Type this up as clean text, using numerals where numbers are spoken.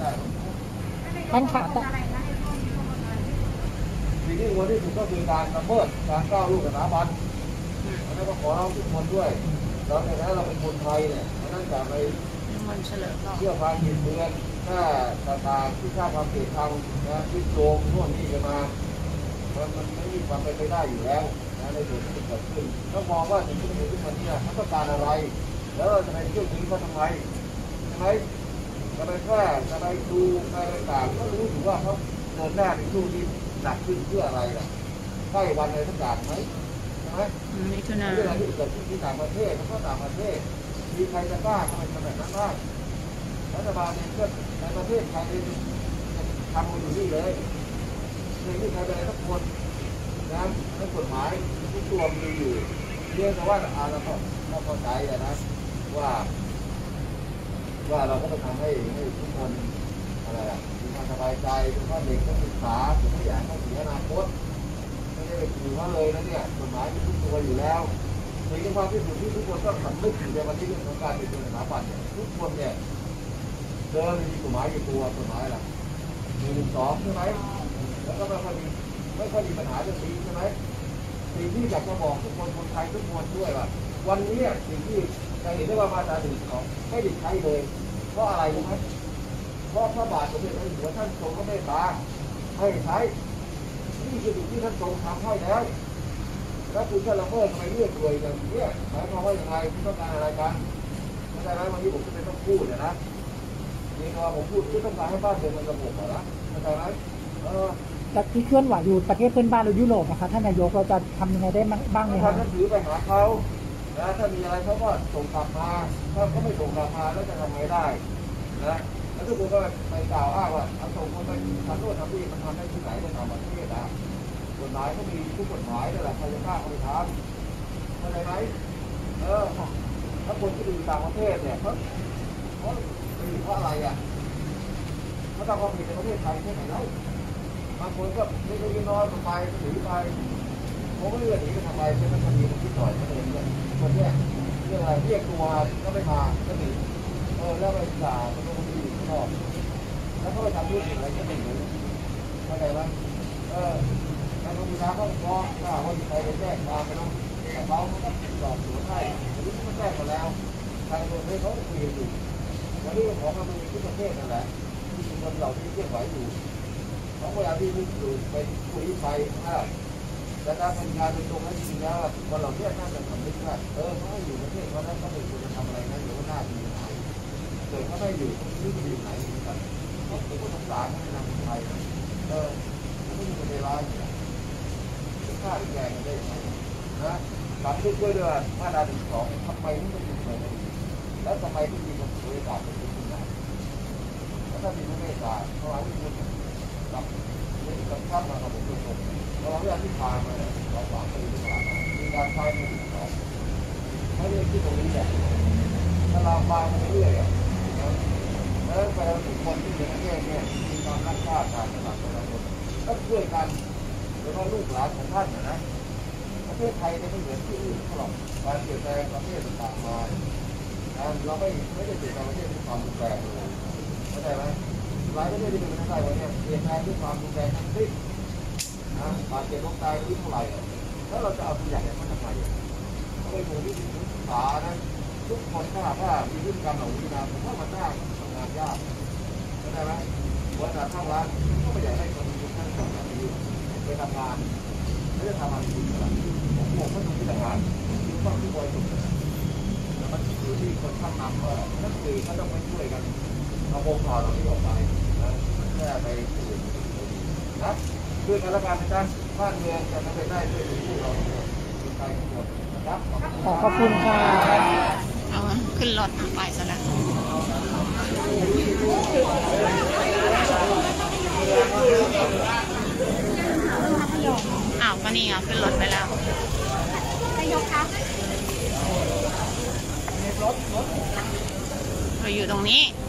ได้ท่านขาดสิ่งที่ควรที่สุดก็คือการละเมิดการก้าวล่วงสถาบันแล้วก็ขอร้องทุกคนด้วยเราในฐานะเราเป็นคนไทยเนี่ยนั่นจะไปเชื่อความผิดเบือนถ้าต่างๆที่สร้างความเกลียดชังนะที่โจมพวกนี้กันมามันไม่มีความเป็นไปได้อยู่แล้วนะในส่วนที่เกิดขึ้นต้องมองว่าสิ่งที่เกิดขึ้นวันนี้เขาต้องการอะไรแล้วเราจะไปเที่ยวถึงเขาทำไมใช่ไหมจะไปแค่จะไปดูอะไรต่างๆก็รู้ถึงว่าเขาเดินหน้าในช่วงที่หนักขึ้นเพื่ออะไรล่ะใกล้วันอะไรสักอย่างไหมใช่ไหมมิถุนาเรื่องอะไรที่เกิดขึ้นที่ต่างประเทศแล้วก็ต่างประเทศมีใครจะกล้าทำแบบนั้นบ้างรัฐบาลเนี่ยก็ในประเทศไทยทำมาอยู่นี่เลยในที่ใครเป็นอะไรทุกคนนะในกฎหมายทุกตัวมีอยู่เรื่องแต่ว่าเราก็เข้าใจนะว่าเราก็ต้องทำให้ทุกคนอะไรมีความสบายใจทุกคนเด็กต้องศึกษาทุกอย่างต้องเสียอนาคตไม่ได้ไปขู่ว่าเลยนะเนี่ยกฎหมายมีทุกตัวอยู่แล้วในความที่สุดที่ทุกคนต้องสำนึกอยู่ในวันที่เรื่องของการเป็นตัวสถาบันเนี่ยทุกคนเนี่ยเดินมีกฎหมายอยู่ตัวกฎหมายล่ะ112ใช่ไหมแล้วก็ไม่ค่อยมีปัญหาเรื่องนี้ใช่ไหมสิ่งที่อยากจะบอกทุกคนคนไทยทุกคนด้วยว่าวันนี้สิ่งที่จะเห็นได้ว่ามาตรา112ไม่ได้ใช้เลยเพราะอะไรรู้ไหมเพราะพระบาทสมเด็จพระเจ้าอยู่หัวท่านทรงก็เมตตาให้ใช้นี่คือสิ่งที่ท่านทรงทำให้แล้วแล้วคุณจะละเมิดทำไมเลือกรวยอย่างนี้หมายความว่าอย่างไรคุณต้องการอะไรกันไม่ได้ไหมวันนี้ผมจะต้องพูดนะนี่ก็ผมพูดที่ต้องการให้บ้านเมืองมันสงบนะเข้าใจไหมแต่ที่เคลื่อนไหวอยู่ประเทศเพื่อนบ้านเรายุโรปนะคะท่านนายกเราจะทำยังไงได้บ้างไหมครับท่านถือไปหาเขานะถ้ามีอะไรเขาก็ส่งกลับมาถ้าเขาไม่ส่งกลับมาแล้วจะทำไงได้นะแล้วทุกคนก็ไปกล่าวอ้างว่าเอาส่งคนไปทำโน่นทำนี่มันทำได้ที่ไหนในต่างประเทศนะกฎหมายก็มีทุกกฎหมายนั่นแหละใครจะกล้าเขาไปทำเข้าใจไหมถ้าคนที่อยู่ต่างประเทศเนี่ยเขาเป็นเพราะอะไรเขาทำความผิดในประเทศไทยแค่ไหนแล้วบางคนก็เล็กๆน้อยๆไปหนีไปผมก็เลือกหนีไปทำไมเป็นนักคดีมันคิดหน่อยนั่นเองเนี่ยคนเนี้ยเรื่องอะไรเรียกตัวก็ไม่มาก็หนีแล้วไปด่าคนนู้นคนนี้ชอบแล้วเขาไปทำเรื่องอะไรก็ไม่รู้เข้าใจไหมแล้วก็มีน้าเขาฟ้องถ้าว่ามีใครไปแจ้งความไปน้องแต่เขาก็สอบสวนให้วันนี้เขาแจ้งมาแล้วทางตัวเขาคุยอยู่วันนี้ของมันมีทุกประเทศนั่นแหละที่คนเหล่านี้เคลื่อนไหวอยู่เขาพยายามที่จะไปคุยไปแต่การทำงานเป็นตรงนั้นจริงแล้วคนเหล่านี้น่าจะทำได้ว่าเขาไม่อยู่ประเทศเขาแล้วเขาไม่ควรจะทำอะไรนะเดี๋ยวหน้ามีไหนเกิดเขาไม่อยู่ที่จะอยู่ไหนกันเขาเป็นผู้สงสารในนามไทยไม่มีคนร้ายฆ่าแกงได้ยังไงนะการช่วยด้วยมาตรา112ทำไมไม่ต้องอยู่เลยแล้วทำไมที่มีคนบริการเป็นที่ไหนแล้วถ้ามีผู้เมตตาเขาอาจจะพูดกับข้ามมากับผมโดยตรงเราเรื่องที่ผ่านมาเราฝากไปดูตลาดมีการใช้ใน12ไม่ได้ที่ตรงนี้แหละถ้าเราฟังไปเรื่อยแล้วไปเราถึงคนที่อยู่ในประเทศเนี่ยมีความรักชาติการสนับสนุนก็ช่วยกันโดยเฉพาะลูกหลานของท่านนะประเทศไทยไม่เหมือนที่อื่นเขาหรอกการเปลี่ยนแปลงประเทศต่างๆมาเราไม่ได้เปลี่ยนแปลงประเทศด้วยความรุนแรงเลยเข้าใจไหมหลายประเทศที่เป็นประเทศไทยวันนี้เปลี่ยนแปลงด้วยความรุนแรงทั้งสิ้นบาดเจ็บล้มตายที่เท่าไหร่แล้วเราจะเอาตัวอย่างนี้มาทำไมเขาไปดูที่ศึกษานะทุกคนถ้าว่ามีพฤติกรรมเหล่านี้นะผมว่ามันน่าทำงานยากเข้าใจไหมวันนั้นทางร้านก็ไม่อยากให้คนทุกท่านทำงานดีไปทำงานไม่ได้ทำงานดีอะไรผมก็ทำที่ทำงานคือต้องที่บริสุทธิ์แต่มันอยู่ที่คนข้างนำว่านักศึกษาต้องไปช่วยกันเอาโมฆะเราที่ออกไปนะแค่ไปอื่นนะด้วยกันละกันนะจ๊ะบ้านเมืองจะทำได้ด้วยผู้เราคนไทยทุกคนนะครับขอบคุณค่ะเอาขึ้นรถไปซะแล้วก็นี่ขึ้นรถไปแล้วนายกคะเราอยู่ตรงนี้